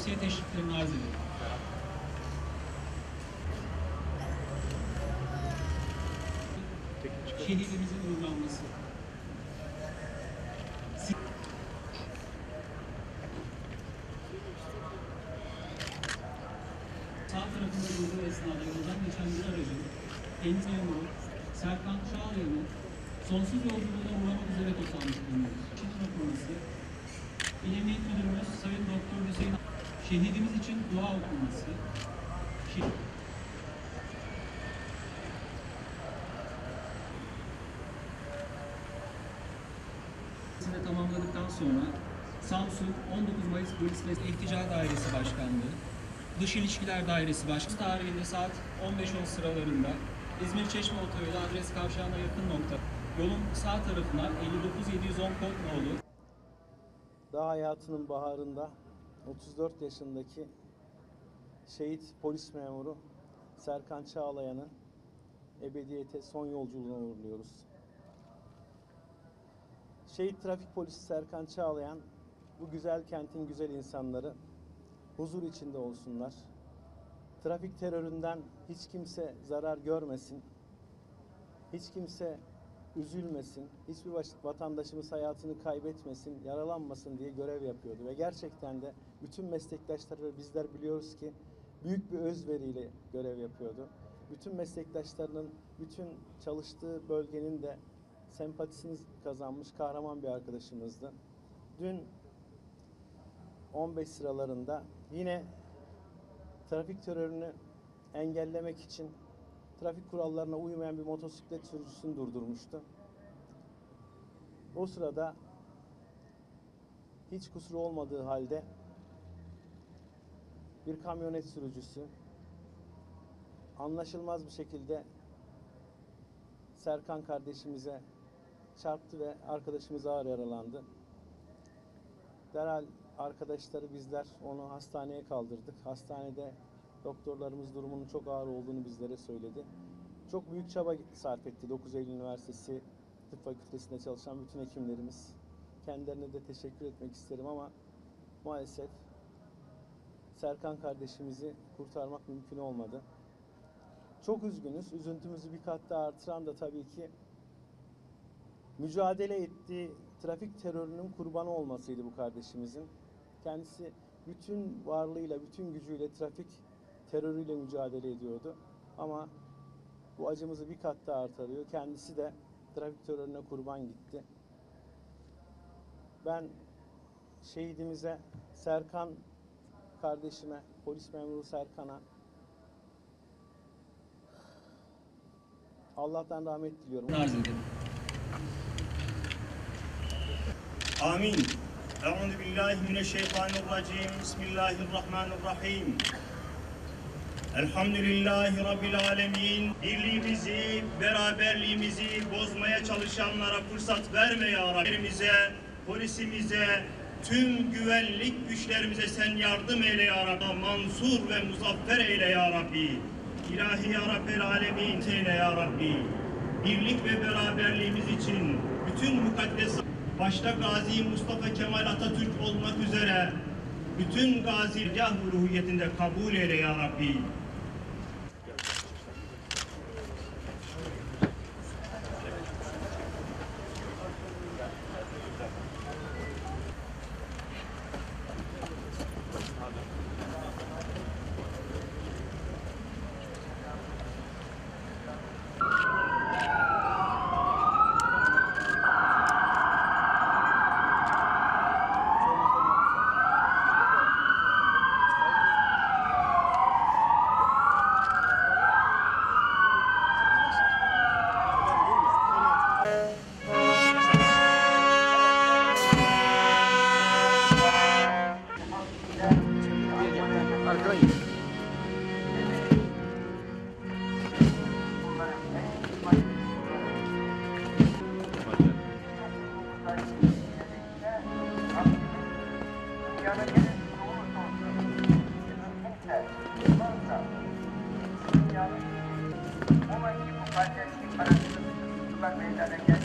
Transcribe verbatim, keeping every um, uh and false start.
tavsiye teşviklerini arz ederim. Şehidimizin uğurlanması. Sağ tarafında durduğu esnada yoldan geçen bir aracın deniz memuru Serkan Çağlayan'ın sonsuz yolculuğuna uğramak üzere tosanmış bulunuyoruz. Şehit raporması, İl Emniyet Müdürümüz Sayın Doktor Hüseyin şehidimiz için dua okunması, şehit tamamladıktan sonra Samsun on dokuz Mayıs Polis ve İltica Dairesi Başkanlığı, Dış İlişkiler Dairesi Başkanlığı tarihinde saat on beş on sıralarında İzmir Çeşme Otoyolu adres kavşağına yakın nokta yolun sağ tarafına elli dokuz yedi yüz on kod nolu. Daha hayatının baharında otuz dört yaşındaki şehit polis memuru Serkan Çağlayan'ı ebediyete son yolculuğuna uğurluyoruz. Şehit trafik polisi Serkan Çağlayan, bu güzel kentin güzel insanları huzur içinde olsunlar. Trafik teröründen hiç kimse zarar görmesin. Hiç kimse üzülmesin. Hiçbir vatandaşımız hayatını kaybetmesin, yaralanmasın diye görev yapıyordu. Ve gerçekten de bütün meslektaşlar ve bizler biliyoruz ki büyük bir özveriyle görev yapıyordu. Bütün meslektaşlarının, bütün çalıştığı bölgenin de sempatisini kazanmış kahraman bir arkadaşımızdı. Dün on beş sıralarında yine trafik terörünü engellemek için trafik kurallarına uymayan bir motosiklet sürücüsünü durdurmuştu. O sırada hiç kusuru olmadığı halde bir kamyonet sürücüsü anlaşılmaz bir şekilde Serkan kardeşimize çarptı ve arkadaşımız ağır yaralandı. Derhal arkadaşları bizler onu hastaneye kaldırdık. Hastanede doktorlarımız durumunun çok ağır olduğunu bizlere söyledi. Çok büyük çaba sarf etti dokuz Eylül Üniversitesi Tıp Fakültesi'nde çalışan bütün hekimlerimiz. Kendilerine de teşekkür etmek isterim ama maalesef Serkan kardeşimizi kurtarmak mümkün olmadı. Çok üzgünüz. Üzüntümüzü bir kat daha artıran da tabii ki mücadele ettiği trafik terörünün kurbanı olmasıydı bu kardeşimizin. Kendisi bütün varlığıyla, bütün gücüyle trafik terörüyle mücadele ediyordu. Ama bu acımızı bir kat daha artırıyor. Kendisi de trafik terörüne kurban gitti. Ben şehidimize, Serkan kardeşime, polis memuru Serkan'a Allah'tan rahmet diliyorum. Arz ederim. Amin. Euzu billahi mineşşeytanirracim. Bismillahirrahmanirrahim. Elhamdülillahi Rabbil alemin. Birliğimizi, beraberliğimizi bozmaya çalışanlara fırsat verme ya Rabbi. Polisimize, tüm güvenlik güçlerimize sen yardım eyle ya Rabbi. Mansur ve muzaffer eyle ya Rabbi. İlahi ya Rabbel alemin eyle ya Rabbi. Birlik ve beraberliğimiz için bütün mukaddes, başta Gazi Mustafa Kemal Atatürk olmak üzere bütün gazi cah ruhiyetinde kabul eyle ya Rabbi. Umarım ki bu kardeşlik arasında tutuklar meydana gelir.